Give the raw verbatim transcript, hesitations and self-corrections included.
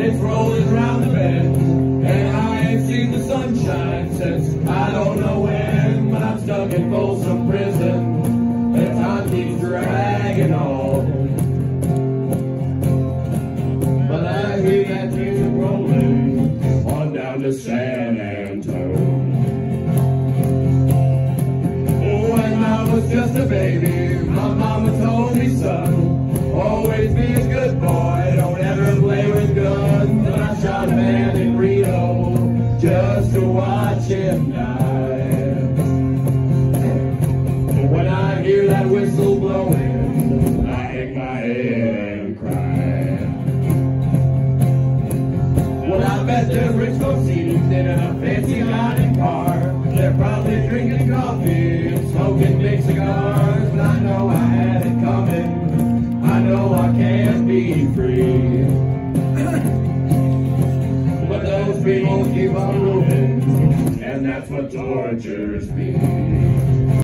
it's rolling round the bend, and I ain't seen the sunshine since I don't know when. But I'm stuck in Folsom Prison, and time keeps dragging on. But I hear that music rolling on down to San Antonio. When I was just a baby, my mama told me, son, always be a good boy, don't ever play with guns. But I shot a man in Rio just to watch him die. When I hear that whistle blowing, I hang my head and cry. Well, I bet there's rich folks eating in a fancy dining car. They're probably drinking coffee and smoking big cigars. But I know I had it coming, I know I can't be free. But those people keep on moving, and that's what tortures me.